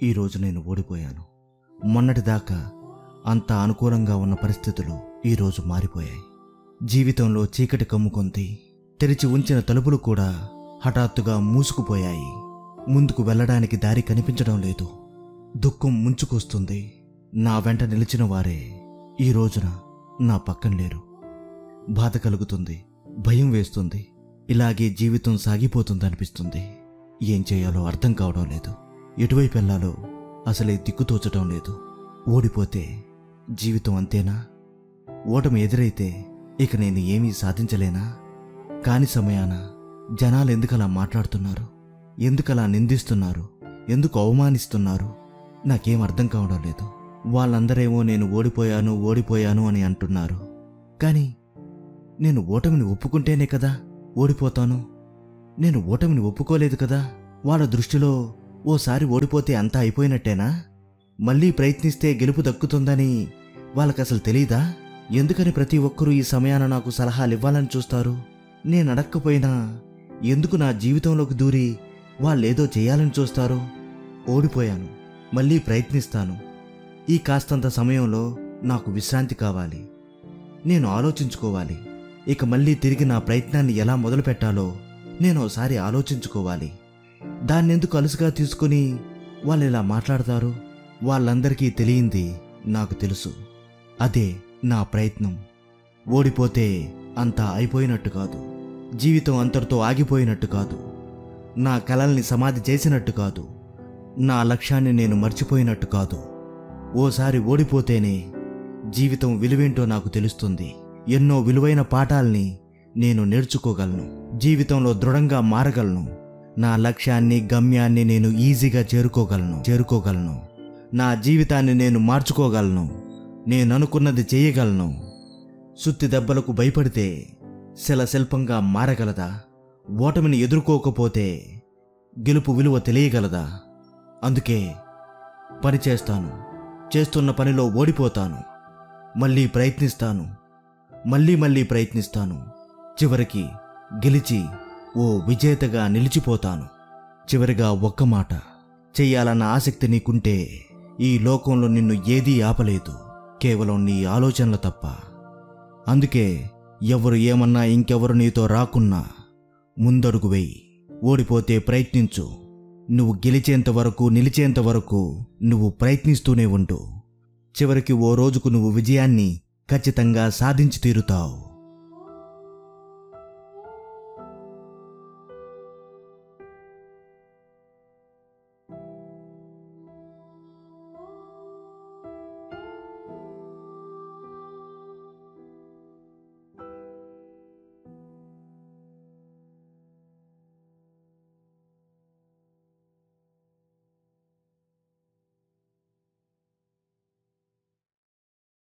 ఈరోజు నేను ఓడిపోయాను. మొన్నటిదాకా అంత అనుకూలంగా ఉన్న పరిస్థితులు ఈరోజు మారిపోయాయి. జీవితంలో చీకటి కమ్ముకొంది. తెరిచి ఉంచిన తలుపులు కూడా హఠాత్తుగా మూసుకుపోయాయి. ముందుకు వెళ్ళడానికి దారి కనిపించడం లేదు. దుఃఖం ముంచుకొస్తుంది. నా వెంట నిలిచిన వారే ఈ రోజున నా పక్కన లేరు. బాధ కలుగుతుంది, భయం వేస్తుంది. ఇలాగే జీవితం సాగిపోతుందనిపిస్తుంది. ఏం చేయాలో అర్థం కావడం లేదు. ఎటువైపు వెళ్ళాలో అసలే దిక్కుతోచడం లేదు. ఓడిపోతే జీవితం అంతేనా? ఓటమి ఎదురైతే ఇక నేను ఏమీ సాధించలేనా? కాని సమయాన జనాలు ఎందుకలా మాట్లాడుతున్నారు? ఎందుకలా నిందిస్తున్నారు? ఎందుకు అవమానిస్తున్నారు? నాకేం అర్థం కావడం లేదు. వాళ్ళందరేమో నేను ఓడిపోయాను అని అంటున్నారు. కానీ నేను ఓటమిని ఒప్పుకుంటేనే కదా ఓడిపోతాను. నేను ఓటమిని ఒప్పుకోలేదు కదా. వాళ్ళ దృష్టిలో ఓసారి ఓడిపోతే అంతా అయిపోయినట్టేనా? మళ్ళీ ప్రయత్నిస్తే గెలుపు దక్కుతుందని వాళ్ళకసలు తెలీదా? ఎందుకని ప్రతి ఒక్కరూ ఈ సమయాన నాకు సలహాలు ఇవ్వాలని చూస్తారు? నేను అడక్కపోయినా ఎందుకు నా జీవితంలోకి దూరి వాళ్ళేదో చేయాలని చూస్తారు? ఓడిపోయాను, మళ్ళీ ప్రయత్నిస్తాను. ఈ కాస్తంత సమయంలో నాకు విశ్రాంతి కావాలి. నేను ఆలోచించుకోవాలి. ఇక మళ్ళీ తిరిగి నా ప్రయత్నాన్ని ఎలా మొదలు పెట్టాలో నేను ఒకసారి ఆలోచించుకోవాలి. దాన్నెందుకు అలుసుగా తీసుకుని వాళ్ళు ఇలా మాట్లాడతారు? వాళ్ళందరికీ తెలియంది నాకు తెలుసు. అదే నా ప్రయత్నం. ఓడిపోతే అంతా అయిపోయినట్టు కాదు. జీవితం అంతటితో ఆగిపోయినట్టు కాదు. నా కలల్ని సమాధి చేసినట్టు కాదు. నా లక్ష్యాన్ని నేను మర్చిపోయినట్టు కాదు. ఓసారి ఓడిపోతేనే జీవితం విలువేంటో నాకు తెలుస్తుంది. ఎన్నో విలువైన పాఠాల్ని నేను నేర్చుకోగలను. జీవితంలో దృఢంగా మారగలను. నా లక్ష్యాన్ని, గమ్యాన్ని నేను ఈజీగా చేరుకోగలను. నా జీవితాన్ని నేను మార్చుకోగలను. నేను అనుకున్నది చేయగలను. సుత్తి దెబ్బలకు భయపడితే శిల్పంగా మారగలదా? ఓటమిని ఎదుర్కోకపోతే గెలుపు విలువ తెలియగలదా? అందుకే పని చేస్తాను. చేస్తున్న పనిలో ఓడిపోతాను. మళ్ళీ ప్రయత్నిస్తాను. మళ్ళీ ప్రయత్నిస్తాను. చివరికి గెలిచి ఓ విజేతగా నిలిచిపోతాను. చివరిగా ఒక్క మాట. చెయ్యాలన్న ఆసక్తి నీకుంటే ఈ లోకంలో నిన్ను ఏదీ ఆపలేదు, కేవలం నీ ఆలోచనలు తప్ప. అందుకే ఎవరు ఏమన్నా, ఇంకెవరు నీతో రాకున్నా ముందడుగు వెయ్యి. ఓడిపోతే ప్రయత్నించు. నువ్వు గెలిచేంత వరకు, నిలిచేంత వరకు నువ్వు ప్రయత్నిస్తూనే ఉండు. చివరికి ఓ రోజుకు నువ్వు విజయాన్ని ఖచ్చితంగా సాధించి తీరుతావు.